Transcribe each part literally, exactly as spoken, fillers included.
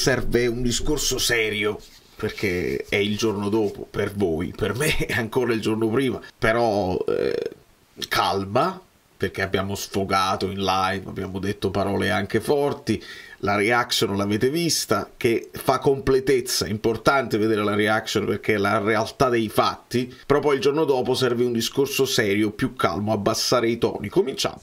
serve un discorso serio, perché è il giorno dopo per voi, per me è ancora il giorno prima, però eh, calma, perché abbiamo sfogato in live, abbiamo detto parole anche forti, la reaction l'avete vista, che fa completezza, è importante vedere la reaction perché è la realtà dei fatti, però poi il giorno dopo serve un discorso serio, più calmo, abbassare i toni. Cominciamo.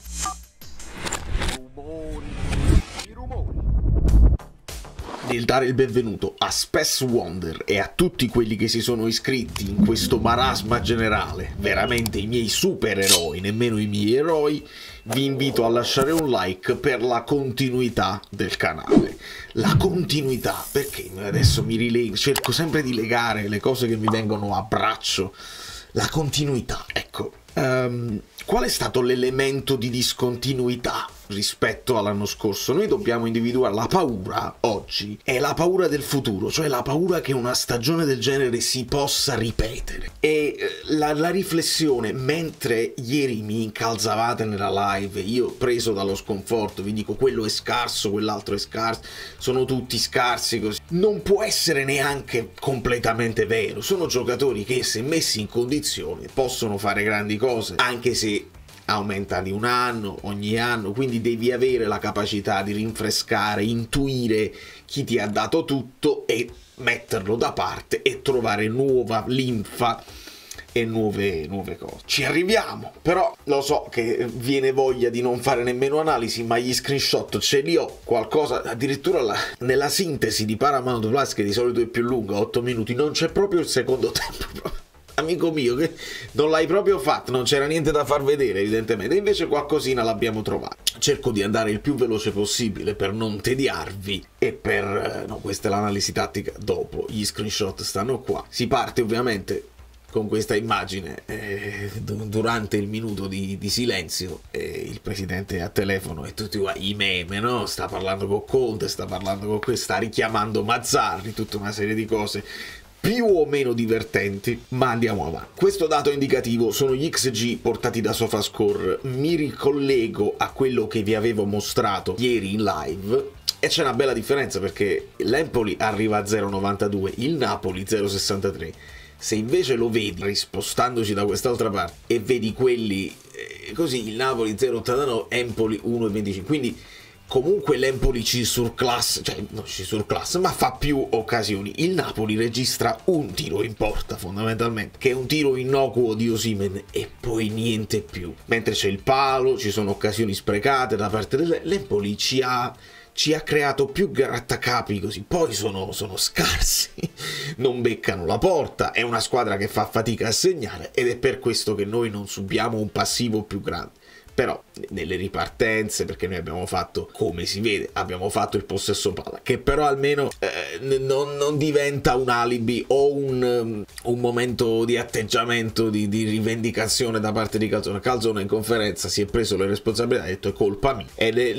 Nel dare il benvenuto a Space Wonder e a tutti quelli che si sono iscritti in questo marasma generale, veramente i miei supereroi, nemmeno i miei eroi, vi invito a lasciare un like per la continuità del canale. La continuità, perché adesso mi rilego, cerco sempre di legare le cose che mi vengono a braccio. La continuità, ecco. Um, qual è stato l'elemento di discontinuità rispetto all'anno scorso? Noi dobbiamo individuare la paura oggi, è la paura del futuro, cioè la paura che una stagione del genere si possa ripetere. E la, la riflessione, mentre ieri mi incalzavate nella live, io preso dallo sconforto, vi dico quello è scarso, quell'altro è scarso, sono tutti scarsi così, non può essere neanche completamente vero. Sono giocatori che, se messi in condizione, possono fare grandi cose, anche se aumenta di un anno ogni anno, quindi devi avere la capacità di rinfrescare, intuire chi ti ha dato tutto e metterlo da parte e trovare nuova linfa e nuove, nuove cose. Ci arriviamo, però lo so che viene voglia di non fare nemmeno analisi, ma gli screenshot ce li ho, qualcosa, addirittura la, nella sintesi di Paramount Plus, che di solito è più lunga, otto minuti, non c'è proprio il secondo tempo. Amico mio, che non l'hai proprio fatto, non c'era niente da far vedere evidentemente, invece qualcosina l'abbiamo trovata. Cerco di andare il più veloce possibile per non tediarvi e per... no, questa è l'analisi tattica dopo, gli screenshot stanno qua. Si parte ovviamente con questa immagine eh, durante il minuto di, di silenzio, eh, il presidente a telefono e tutti i meme, no? Sta parlando con Conte, sta parlando con questo, sta richiamando Mazzarri, tutta una serie di cose più o meno divertenti, ma andiamo avanti. Questo dato indicativo sono gli X G portati da SofaScore. Mi ricollego a quello che vi avevo mostrato ieri in live e c'è una bella differenza, perché l'Empoli arriva a zero virgola novantadue, il Napoli zero virgola sessantatré. Se invece lo vedi rispostandoci da quest'altra parte e vedi quelli eh, così, il Napoli zero virgola ottantanove, Empoli uno virgola venticinque, quindi comunque l'Empoli ci surclass, cioè non ci surclass, ma fa più occasioni. Il Napoli registra un tiro in porta fondamentalmente, che è un tiro innocuo di Osimhen e poi niente più. Mentre c'è il palo, ci sono occasioni sprecate da parte dell'Empoli, ci ha, ci ha creato più grattacapi così, poi sono, sono scarsi, non beccano la porta, è una squadra che fa fatica a segnare ed è per questo che noi non subiamo un passivo più grande. Però nelle ripartenze, perché noi abbiamo fatto, come si vede, abbiamo fatto il possesso palla, che però almeno eh, non, non diventa un alibi o un, um, un momento di atteggiamento, di, di rivendicazione da parte di Calzone. Calzone in conferenza si è preso le responsabilità, ha detto è colpa mia, ed è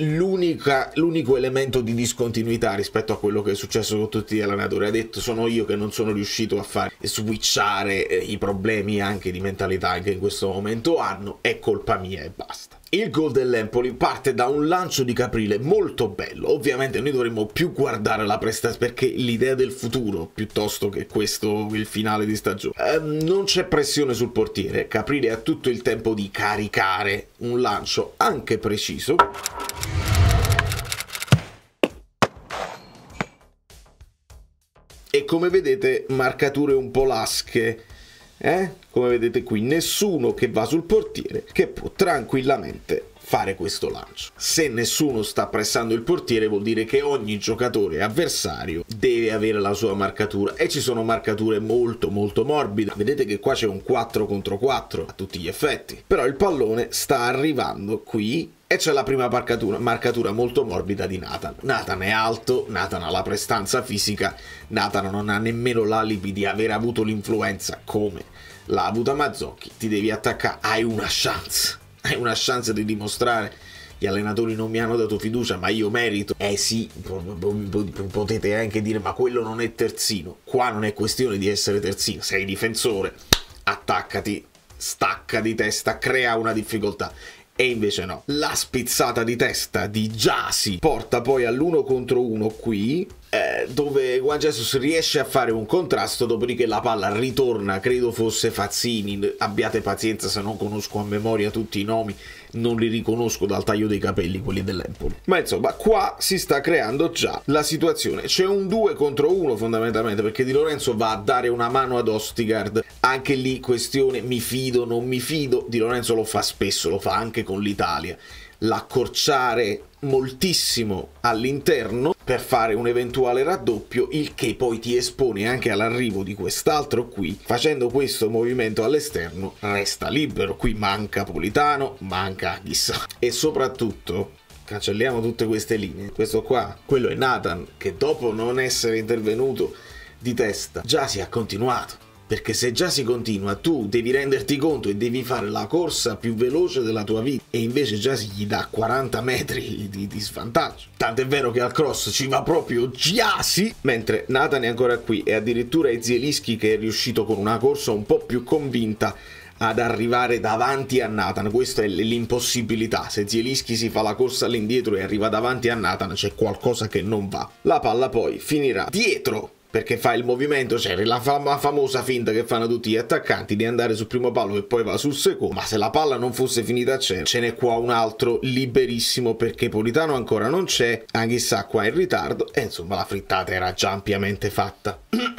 l'unico elemento di discontinuità rispetto a quello che è successo con tutti gli allenatori. Ha detto sono io che non sono riuscito a fare switchare eh, i problemi anche di mentalità che in questo momento hanno, è colpa mia e basta. Il gol dell'Empoli parte da un lancio di Caprile molto bello. Ovviamente noi dovremmo più guardare la prestazione, perché l'idea del futuro piuttosto che questo il finale di stagione. Ehm, non c'è pressione sul portiere, Caprile ha tutto il tempo di caricare un lancio anche preciso. E come vedete marcature un po' lasche. Eh? Come vedete qui, nessuno che va sul portiere, che può tranquillamente fare questo lancio. Se nessuno sta pressando il portiere vuol dire che ogni giocatore avversario deve avere la sua marcatura, e ci sono marcature molto molto morbide. Vedete che qua c'è un quattro contro quattro a tutti gli effetti, però il pallone sta arrivando qui e c'è la prima marcatura, marcatura molto morbida di Nathan. Nathan è alto, Nathan ha la prestanza fisica, Nathan non ha nemmeno l'alibi di aver avuto l'influenza come l'ha avuta Mazzocchi. Ti devi attaccare, hai una chance, hai una chance di dimostrare gli allenatori non mi hanno dato fiducia ma io merito. Eh sì, potete anche dire ma quello non è terzino. Qua non è questione di essere terzino, sei difensore, attaccati, stacca di testa, crea una difficoltà. E invece no, la spizzata di testa di Gyasi porta poi all'uno contro uno qui, eh, dove Juan Jesus riesce a fare un contrasto, dopodiché la palla ritorna, credo fosse Fazzini, abbiate pazienza se non conosco a memoria tutti i nomi, non li riconosco dal taglio dei capelli quelli dell'Empoli, ma insomma qua si sta creando già la situazione, c'è un due contro uno fondamentalmente, perché Di Lorenzo va a dare una mano ad Ostigard, anche lì questione mi fido, non mi fido. Di Lorenzo lo fa spesso, lo fa anche con l'Italia, l'accorciare moltissimo all'interno per fare un eventuale raddoppio, il che poi ti espone anche all'arrivo di quest'altro qui. Facendo questo movimento all'esterno resta libero, qui manca Politano, manca chissà, e soprattutto cancelliamo tutte queste linee. Questo qua, quello è Nathan, che dopo non essere intervenuto di testa già si è continuato, perché se già si continua tu devi renderti conto e devi fare la corsa più veloce della tua vita, e invece già si gli dà quaranta metri di, di svantaggio. Tant'è vero che al cross ci va proprio Gyasi, mentre Nathan è ancora qui, e addirittura è Zielinski che è riuscito con una corsa un po' più convinta ad arrivare davanti a Nathan. Questa è l'impossibilità: se Zielinski si fa la corsa all'indietro e arriva davanti a Nathan c'è qualcosa che non va. La palla poi finirà dietro, perché fa il movimento, c'è la, fam la famosa finta che fanno tutti gli attaccanti di andare sul primo palo e poi va sul secondo, ma se la palla non fosse finita a cielo, ce n'è qua un altro liberissimo, perché Politano ancora non c'è, Anghissà qua in ritardo, e insomma la frittata era già ampiamente fatta.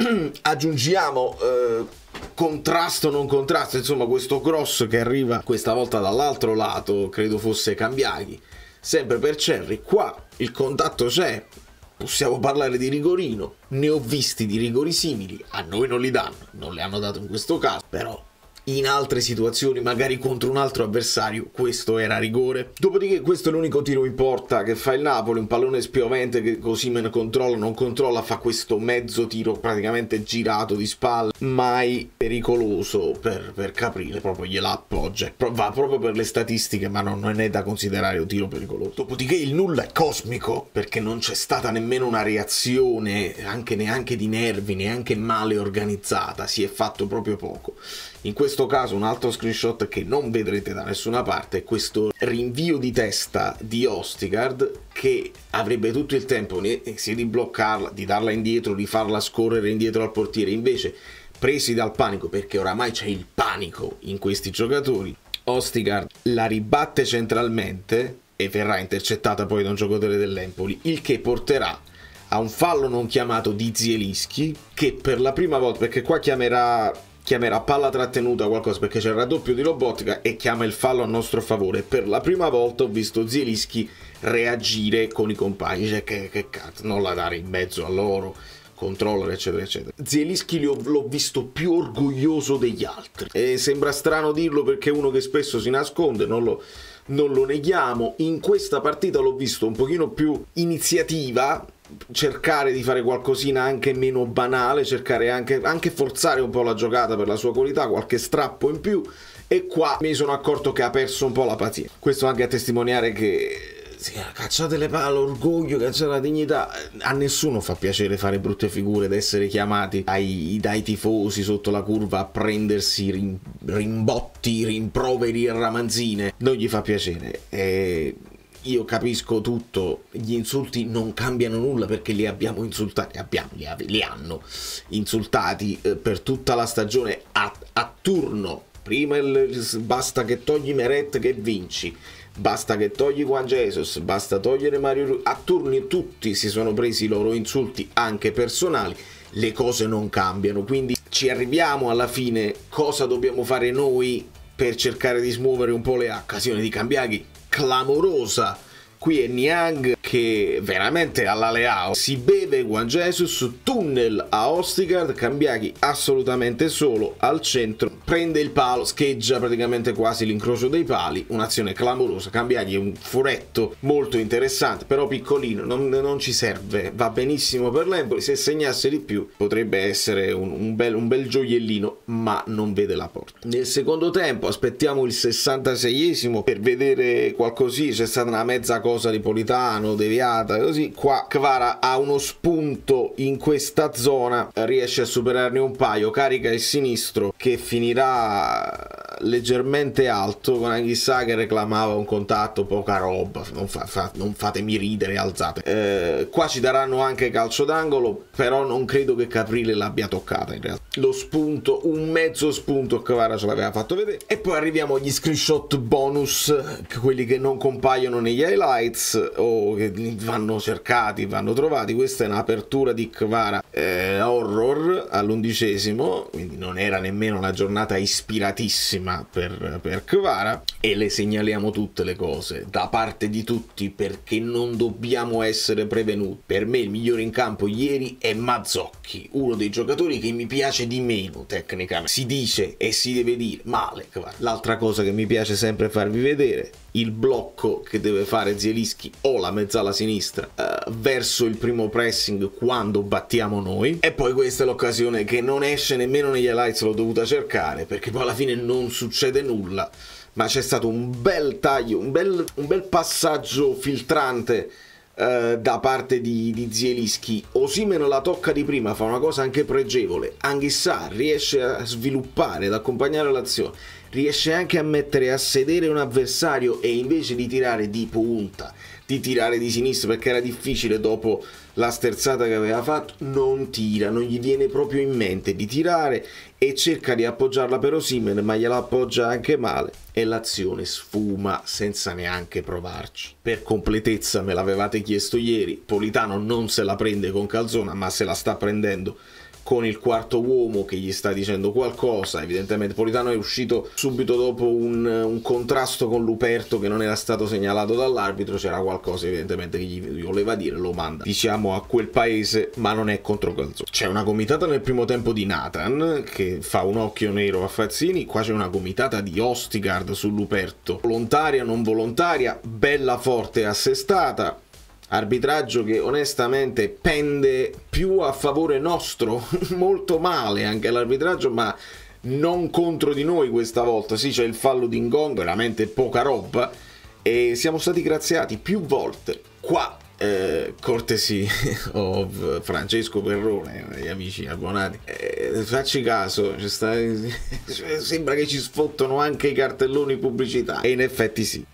Aggiungiamo eh, contrasto non contrasto, insomma questo cross che arriva questa volta dall'altro lato, credo fosse Cambiaghi, sempre per Cerri, qua il contatto c'è. Possiamo parlare di rigorino, ne ho visti di rigori simili, a noi non li danno, non li hanno dato in questo caso, però in altre situazioni, magari contro un altro avversario, questo era rigore. Dopodiché questo è l'unico tiro in porta che fa il Napoli, un pallone spiovente che Osimhen controlla, non controlla, fa questo mezzo tiro praticamente girato di spalle, mai pericoloso per, per Caprile, proprio gliela appoggia, va proprio per le statistiche, ma non, non è da considerare un tiro pericoloso. Dopodiché il nulla è cosmico, perché non c'è stata nemmeno una reazione, anche neanche di nervi, neanche male organizzata, si è fatto proprio poco. In questo caso un altro screenshot che non vedrete da nessuna parte è questo rinvio di testa di Ostigard, che avrebbe tutto il tempo sia di bloccarla, di darla indietro, di farla scorrere indietro al portiere. Invece, presi dal panico, perché oramai c'è il panico in questi giocatori, Ostigard la ribatte centralmente e verrà intercettata poi da un giocatore dell'Empoli, il che porterà a un fallo non chiamato di Zielinski, che per la prima volta, perché qua chiamerà chiamerà palla trattenuta qualcosa, perché c'è il raddoppio di Lobotka e chiama il fallo a nostro favore. Per la prima volta ho visto Zielinski reagire con i compagni, cioè che, che cazzo, non la dare in mezzo a loro, controllere eccetera eccetera. Zielinski l'ho visto più orgoglioso degli altri, e sembra strano dirlo perché è uno che spesso si nasconde, non lo, non lo neghiamo. In questa partita l'ho visto un pochino più iniziativa, cercare di fare qualcosina anche meno banale, cercare anche, anche forzare un po' la giocata per la sua qualità, qualche strappo in più, e qua mi sono accorto che ha perso un po' la pazienza. Questo anche a testimoniare che sì, cacciate le palle, l'orgoglio, cacciate la dignità. A nessuno fa piacere fare brutte figure ed essere chiamati ai, dai tifosi sotto la curva a prendersi rim, rimbotti, rimproveri e ramanzine, non gli fa piacere. E io capisco tutto, gli insulti non cambiano nulla perché li abbiamo insultati, abbiamo, li, li hanno insultati eh, per tutta la stagione a, a turno. Prima il, basta che togli Meret che vinci, basta che togli Juan Jesus, basta togliere Mario, a turni tutti si sono presi i loro insulti anche personali, le cose non cambiano, quindi ci arriviamo alla fine. Cosa dobbiamo fare noi per cercare di smuovere un po' le occasioni di Cambiaghi? Clamorosa. Qui è Niang che veramente alla Leao si beve Juan Jesus, tunnel a Ostigard, Cambiaghi assolutamente solo al centro, prende il palo, scheggia praticamente quasi l'incrocio dei pali, un'azione clamorosa. Cambiaghi è un furetto molto interessante, però piccolino, non, non ci serve, va benissimo per l'Empoli, se segnasse di più potrebbe essere un, un, bel, un bel gioiellino, ma non vede la porta. Nel secondo tempo aspettiamo il sessantaseiesimo per vedere qualcosì, c'è stata una mezza cosa cosa di Politano deviata così. Qua Kvara ha uno spunto in questa zona, riesce a superarne un paio, carica il sinistro che finirà leggermente alto con Anghissà che reclamava un contatto, poca roba, non, fa, fa, non fatemi ridere, alzate. Eh, qua ci daranno anche calcio d'angolo, però non credo che Caprile l'abbia toccata in realtà. Lo spunto, un mezzo spunto Kvara ce l'aveva fatto vedere. E poi arriviamo agli screenshot bonus, quelli che non compaiono negli highlights o che vanno cercati, vanno trovati. Questa è un'apertura di Kvara eh, horror all'undicesimo, quindi non era nemmeno una giornata ispiratissima per, per Kvara, e le segnaliamo tutte le cose da parte di tutti perché non dobbiamo essere prevenuti. Per me il migliore in campo ieri è Mazzocchi, uno dei giocatori che mi piace di meno tecnicamente, si dice e si deve dire male Kvara. L'altra cosa che mi piace sempre farvi vedere, il blocco che deve fare Zielinski o la mezzala sinistra uh, verso il primo pressing quando battiamo noi. E poi questa è l'occasione che non esce nemmeno negli highlights, l'ho dovuta cercare perché poi alla fine non succede nulla, ma c'è stato un bel taglio, un bel, un bel passaggio filtrante uh, da parte di, di Zielinski. Osimhen la tocca di prima, fa una cosa anche pregevole, Anghissà riesce a sviluppare, ad accompagnare l'azione, riesce anche a mettere a sedere un avversario e invece di tirare di punta, di tirare di sinistra perché era difficile dopo la sterzata che aveva fatto, non tira, non gli viene proprio in mente di tirare e cerca di appoggiarla per Osimhen, ma gliela appoggia anche male e l'azione sfuma senza neanche provarci. Per completezza, me l'avevate chiesto ieri, Politano non se la prende con Calzona ma se la sta prendendo con il quarto uomo che gli sta dicendo qualcosa. Evidentemente Politano è uscito subito dopo un, un contrasto con Luperto che non era stato segnalato dall'arbitro, c'era qualcosa evidentemente che gli voleva dire, lo manda diciamo a quel paese, ma non è contro Calzona. C'è una gomitata nel primo tempo di Nathan che fa un occhio nero a Fazzini, qua c'è una gomitata di Ostigard su Luperto, volontaria non volontaria, bella forte assestata. Arbitraggio che onestamente pende più a favore nostro, molto male anche l'arbitraggio, ma non contro di noi questa volta. Sì, c'è il fallo di Ngong, veramente poca roba, e siamo stati graziati più volte. Qua, eh, cortesy of Francesco Perrone, gli amici abbonati, eh, facci caso, sta... sembra che ci sfottono anche i cartelloni pubblicità, e in effetti sì.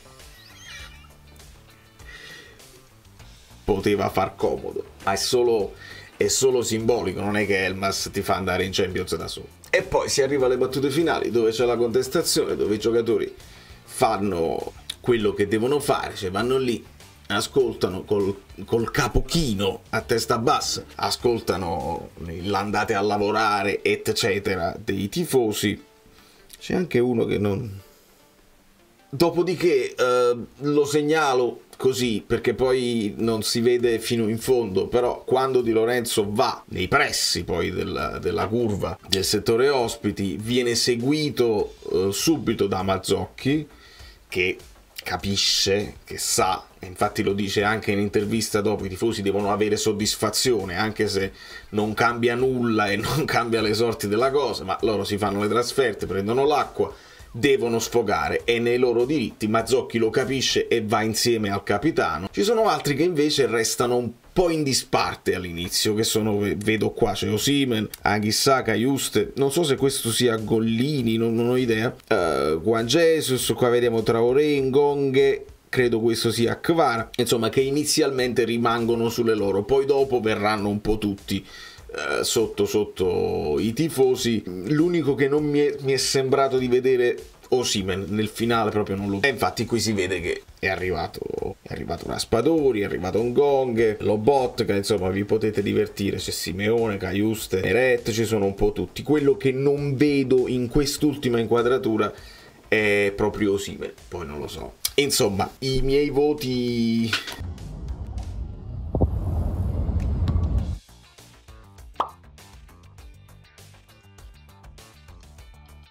Poteva far comodo, ma è solo, è solo simbolico, non è che Elmas ti fa andare in Champions da solo. E poi si arriva alle battute finali dove c'è la contestazione, dove i giocatori fanno quello che devono fare, cioè vanno lì, ascoltano col, col capo chino a testa bassa, ascoltano l'andate a lavorare eccetera dei tifosi. C'è anche uno che non... Dopodiché eh, lo segnalo così perché poi non si vede fino in fondo, però quando Di Lorenzo va nei pressi poi della, della curva del settore ospiti viene seguito eh, subito da Mazzocchi che capisce, che sa, infatti lo dice anche in intervista dopo, i tifosi devono avere soddisfazione anche se non cambia nulla e non cambia le sorti della cosa, ma loro si fanno le trasferte, prendono l'acqua, devono sfogare, e nei loro diritti. Mazzocchi lo capisce e va insieme al capitano. Ci sono altri che invece restano un po' in disparte all'inizio, che sono, vedo qua, c'è Osimhen, Anghissà, Cajuste, non so se questo sia Gollini, non, non ho idea, uh, Juan Jesus, qua vediamo Traoré, Ngonghe, credo questo sia Kvara, insomma, che inizialmente rimangono sulle loro, poi dopo verranno un po' tutti Uh, sotto sotto i tifosi. L'unico che non mi è, mi è sembrato di vedere Osimhen nel finale, proprio non lo... E infatti qui si vede che è arrivato è arrivato Raspadori, è arrivato Ngonghe, Lobotka, insomma vi potete divertire, c'è Simeone, Cajuste, Meret, ci sono un po' tutti. Quello che non vedo in quest'ultima inquadratura è proprio Osimhen, poi non lo so. Insomma, i miei voti...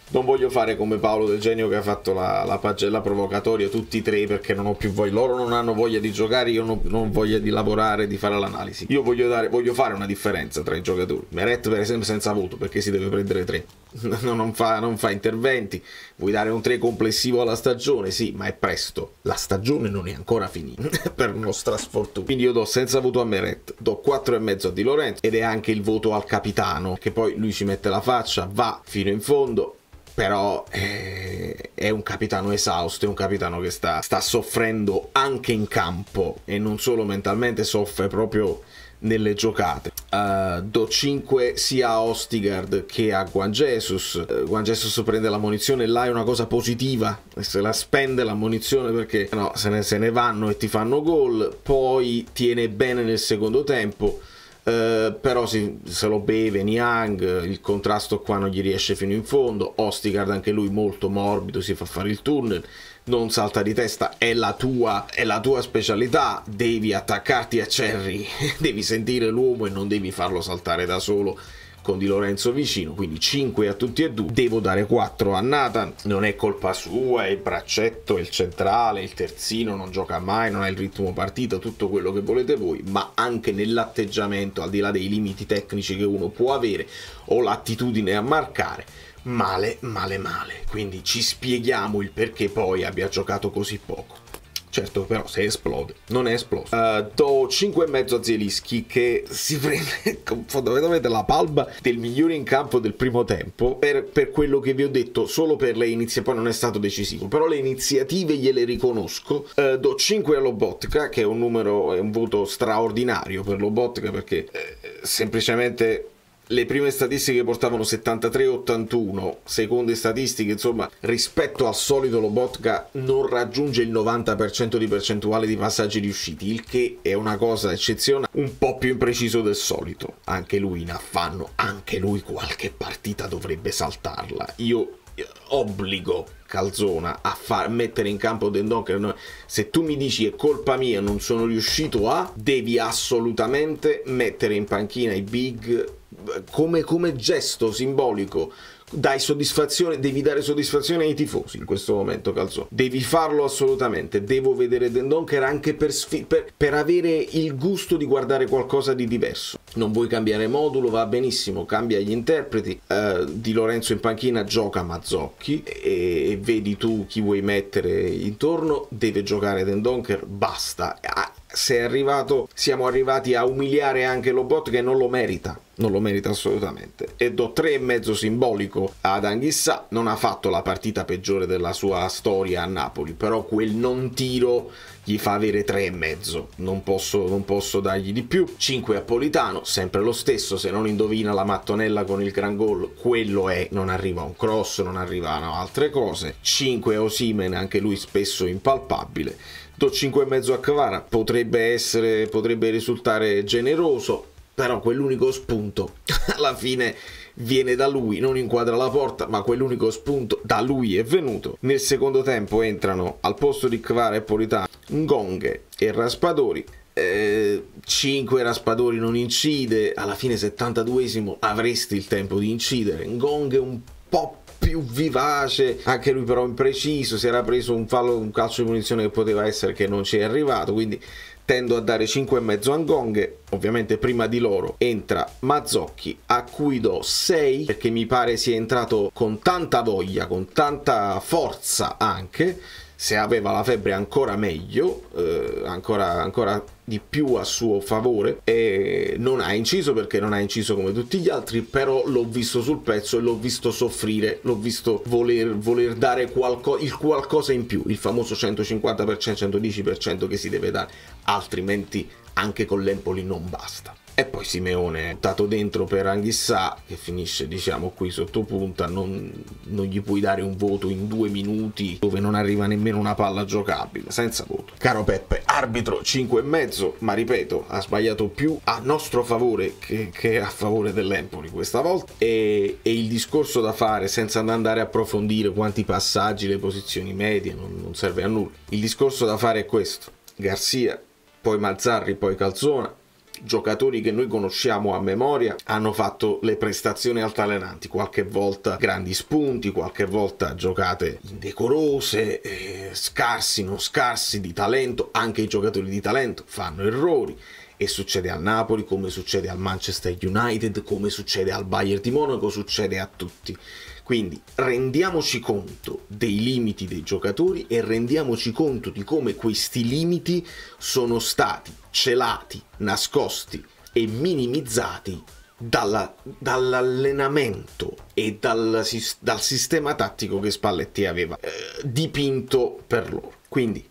Non voglio fare come Paolo Del Genio che ha fatto la, la pagella provocatoria tutti e tre perché non ho più voglia, loro non hanno voglia di giocare, io non, non ho voglia di lavorare, di fare l'analisi. Io voglio, dare, voglio fare una differenza tra i giocatori. Meret per esempio senza voto perché si deve prendere tre, non fa, non fa interventi. Vuoi dare un tre complessivo alla stagione? Sì, ma è presto, la stagione non è ancora finita per nostra sfortuna. Quindi io do senza voto a Meret, do quattro e mezzo a Di Lorenzo ed è anche il voto al capitano, che poi lui ci mette la faccia, va fino in fondo, però è, è un capitano esausto, è un capitano che sta, sta soffrendo anche in campo e non solo mentalmente, soffre proprio nelle giocate. Uh, do cinque sia a Ostigard che a Juan Jesus. uh, Juan Jesus prende la munizione, là è una cosa positiva, se la spende la munizione perché no, se ne, se ne vanno e ti fanno gol. Poi tiene bene nel secondo tempo, Uh, però si, se lo beve Niang, il contrasto qua non gli riesce fino in fondo. Ostigard anche lui molto morbido, si fa fare il tunnel, non salta di testa, è la tua, è la tua specialità, devi attaccarti a Cherry, devi sentire l'uomo e non devi farlo saltare da solo con Di Lorenzo vicino. Quindi cinque a tutti e due. Devo dare quattro a Nathan, non è colpa sua, è il braccetto, è il centrale, il terzino, non gioca mai, non ha il ritmo partita, tutto quello che volete voi, ma anche nell'atteggiamento, al di là dei limiti tecnici che uno può avere o l'attitudine a marcare, male, male, male. Quindi ci spieghiamo il perché poi abbia giocato così poco. Certo, però se esplode, non è esploso. Uh, do cinque e mezzo a Zielinski, che si prende fondamentalmente la palma del migliore in campo del primo tempo per, per quello che vi ho detto, solo per le iniziative. Poi non è stato decisivo, però le iniziative gliele riconosco. Uh, do cinque a Lobotka, che è un numero, è un voto straordinario per Lobotka, perché eh, semplicemente le prime statistiche portavano settantatré ottantuno, seconde statistiche, insomma, rispetto al solito Lobotka non raggiunge il novanta per cento di percentuale di passaggi riusciti, il che è una cosa eccezionale, un po' più impreciso del solito. Anche lui in affanno, anche lui qualche partita dovrebbe saltarla. Io obbligo Calzona a far mettere in campo Dendoncker. Se tu mi dici è colpa mia, non sono riuscito a, devi assolutamente mettere in panchina i big come, come gesto simbolico. Dai soddisfazione, devi dare soddisfazione ai tifosi in questo momento, Calzona. Devi farlo assolutamente. Devo vedere Dendoncker anche per, per, per avere il gusto di guardare qualcosa di diverso. Non vuoi cambiare modulo, va benissimo, cambia gli interpreti. Uh, Di Lorenzo in panchina gioca Mazzocchi e, e vedi tu chi vuoi mettere intorno. Deve giocare Dendoncker, basta. Ah, se è arrivato, siamo arrivati a umiliare anche Lobotka, che non lo merita. Non lo merita assolutamente. E do tre e mezzo simbolico ad Anghissà. Non ha fatto la partita peggiore della sua storia a Napoli, però quel non tiro gli fa avere tre e mezzo. Non posso, non posso dargli di più. cinque a Politano, sempre lo stesso. Se non indovina la mattonella con il gran gol, quello è. Non arriva un cross, non arrivano altre cose. cinque a Osimhen, anche lui spesso impalpabile. Do cinque e mezzo a Kvara. Potrebbe essere, potrebbe risultare generoso, però quell'unico spunto alla fine viene da lui, non inquadra la porta, ma quell'unico spunto da lui è venuto. Nel secondo tempo entrano al posto di Kvara e Politano Ngonghe e Raspadori. eh, cinque Raspadori non incide, alla fine settantaduesimo avresti il tempo di incidere. Ngonghe un po' più vivace, anche lui però impreciso, si era preso un fallo, un calcio di punizione che poteva essere, che non ci è arrivato, quindi tendo a dare cinque e mezzo a Ngonghe. Ovviamente prima di loro entra Mazzocchi, a cui do sei, perché mi pare sia entrato con tanta voglia, con tanta forza anche. Se aveva la febbre ancora meglio, eh, ancora, ancora di più a suo favore. E non ha inciso perché non ha inciso come tutti gli altri, però l'ho visto sul pezzo e l'ho visto soffrire, l'ho visto voler, voler dare qualco, il qualcosa in più, il famoso centocinquanta per cento, centodieci per cento che si deve dare, altrimenti anche con l'Empoli non basta. E poi Simeone buttato dentro per Anghissà, che finisce diciamo qui sotto punta. Non, non gli puoi dare un voto in due minuti dove non arriva nemmeno una palla giocabile, senza voto. Caro Peppe, arbitro cinque e mezzo, ma ripeto, ha sbagliato più a nostro favore che, che a favore dell'Empoli questa volta. E, e il discorso da fare, senza andare a approfondire quanti passaggi, le posizioni medie, non, non serve a nulla. Il discorso da fare è questo: Garcia, poi Mazzarri, poi Calzona. giocatori che noi conosciamo a memoria hanno fatto le prestazioni altalenanti, qualche volta grandi spunti, qualche volta giocate indecorose, eh, scarsi, non scarsi di talento. Anche i giocatori di talento fanno errori, e succede al Napoli, come succede al Manchester United, come succede al Bayern di Monaco, succede a tutti. Quindi rendiamoci conto dei limiti dei giocatori e rendiamoci conto di come questi limiti sono stati celati, nascosti e minimizzati dalla, dall'allenamento e dal, dal sistema tattico che Spalletti aveva eh, dipinto per loro. Quindi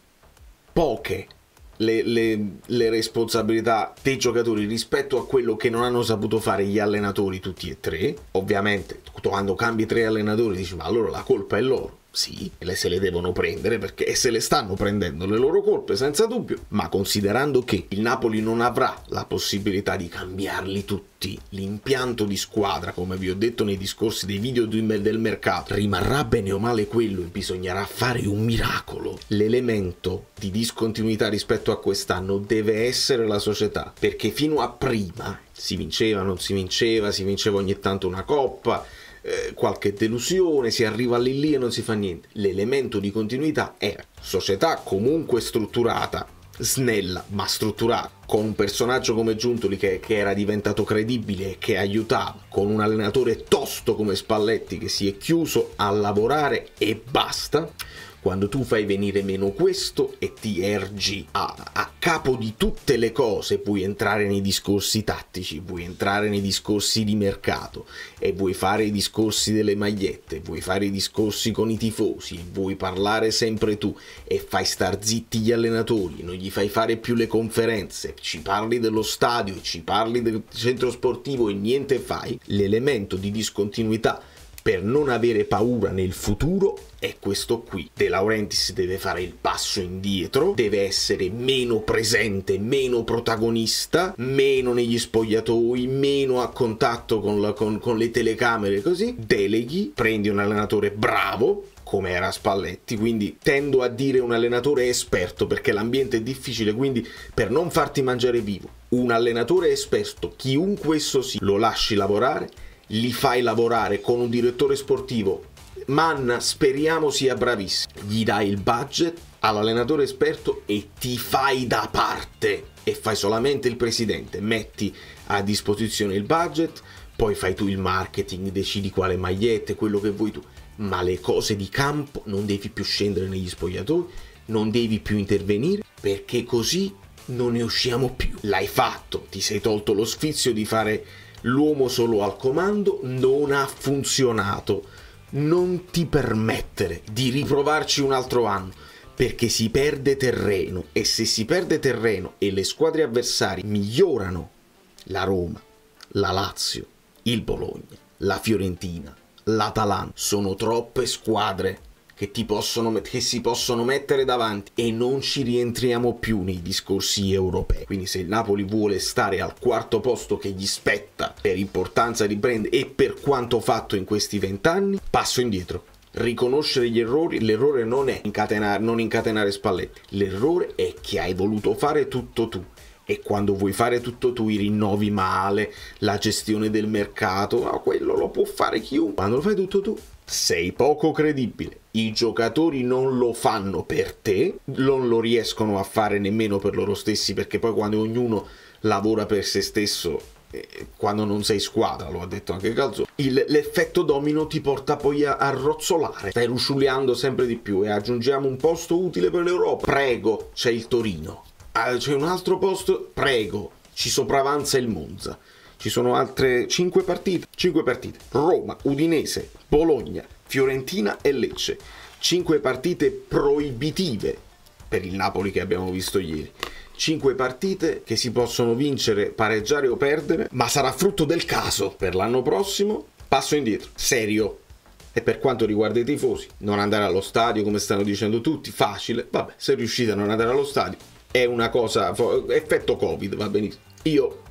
poche Le, le, le responsabilità dei giocatori rispetto a quello che non hanno saputo fare gli allenatori tutti e tre. Ovviamente quando cambi tre allenatori dici ma allora la colpa è loro. Sì, le se le devono prendere, perché e se le stanno prendendo le loro colpe senza dubbio, ma considerando che il Napoli non avrà la possibilità di cambiarli tutti, l'impianto di squadra, come vi ho detto nei discorsi dei video del mercato, rimarrà bene o male quello e bisognerà fare un miracolo. L'elemento di discontinuità rispetto a quest'anno deve essere la società, perché fino a prima si vinceva, non si vinceva, si vinceva ogni tanto una coppa, Eh, qualche delusione, si arriva lì lì e non si fa niente. L'elemento di continuità era società comunque strutturata, snella ma strutturata, con un personaggio come Giuntoli che, che era diventato credibile e che aiutava, con un allenatore tosto come Spalletti che si è chiuso a lavorare e basta. Quando tu fai venire meno questo e ti ergi a, a capo di tutte le cose, puoi entrare nei discorsi tattici, puoi entrare nei discorsi di mercato e vuoi fare i discorsi delle magliette, vuoi fare i discorsi con i tifosi, vuoi parlare sempre tu e fai star zitti gli allenatori, non gli fai fare più le conferenze, ci parli dello stadio, ci parli del centro sportivo e niente fai. L'elemento di discontinuità per non avere paura nel futuro è questo qui. De Laurentiis deve fare il passo indietro, deve essere meno presente, meno protagonista, meno negli spogliatoi, meno a contatto con, la, con, con le telecamere, così deleghi, prendi un allenatore bravo come era Spalletti, quindi tendo a dire un allenatore esperto perché l'ambiente è difficile, quindi per non farti mangiare vivo, un allenatore esperto, chiunque esso sia, lo lasci lavorare, li fai lavorare con un direttore sportivo, Manna speriamo sia bravissimo, gli dai il budget all'allenatore esperto e ti fai da parte e fai solamente il presidente, metti a disposizione il budget, poi fai tu il marketing, decidi quale magliette, quello che vuoi tu, ma le cose di campo non devi più scendere negli spogliatoi, non devi più intervenire, perché così non ne usciamo più. L'hai fatto, ti sei tolto lo sfizio di fare l'uomo solo al comando, non ha funzionato. Non ti permettere di riprovarci un altro anno, perché si perde terreno, e se si perde terreno e le squadre avversarie migliorano, la Roma, la Lazio, il Bologna, la Fiorentina, l'Atalanta, sono troppe squadre che ti possono che si possono mettere davanti e non ci rientriamo più nei discorsi europei. Quindi se il Napoli vuole stare al quarto posto che gli spetta per importanza di brand e per quanto fatto in questi vent'anni, passo indietro. Riconoscere gli errori, l'errore non è incatenare, non incatenare Spalletti, l'errore è che hai voluto fare tutto tu. E quando vuoi fare tutto tu, i rinnovi male, la gestione del mercato, no, quello lo può fare chiunque. Quando lo fai tutto tu, sei poco credibile. I giocatori non lo fanno per te, non lo riescono a fare nemmeno per loro stessi, perché poi quando ognuno lavora per se stesso, eh, quando non sei squadra, lo ha detto anche Calzò, il, l'effetto domino ti porta poi a, a rozzolare, stai rusciuleando sempre di più e aggiungiamo un posto utile per l'Europa, prego, c'è il Torino. C'è un altro posto, prego, ci sopravanza il Monza. Ci sono altre cinque partite, cinque partite. Roma, Udinese, Bologna, Fiorentina e Lecce. cinque partite proibitive per il Napoli che abbiamo visto ieri. cinque partite che si possono vincere, pareggiare o perdere, ma sarà frutto del caso. Per l'anno prossimo, passo indietro, serio. E per quanto riguarda i tifosi, non andare allo stadio come stanno dicendo tutti, facile. Vabbè, se riuscite a non andare allo stadio, è una cosa, effetto Covid, va benissimo. Io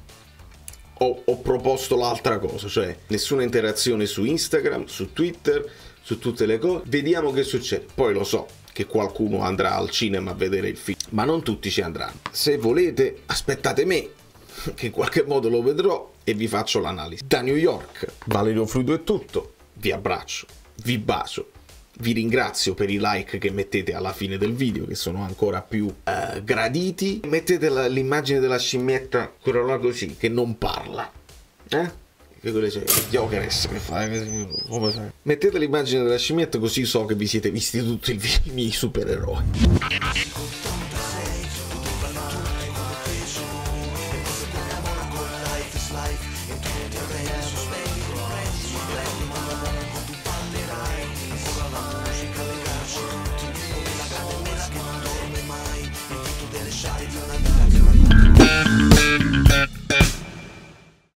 ho, ho proposto l'altra cosa, cioè nessuna interazione su Instagram, su Twitter, su tutte le cose. Vediamo che succede. Poi lo so che qualcuno andrà al cinema a vedere il film, ma non tutti ci andranno. Se volete, aspettate me, che in qualche modo lo vedrò e vi faccio l'analisi. Da New York, Valerio Fluido è tutto, vi abbraccio, vi bacio, vi ringrazio per i like che mettete alla fine del video, che sono ancora più uh, graditi. Mettete l'immagine della scimmietta, quella là così, che non parla, eh? Che quelle c'è, Jokeres che fa, come fai? Mettete l'immagine della scimmietta così so che vi siete visti tutti i miei supereroi.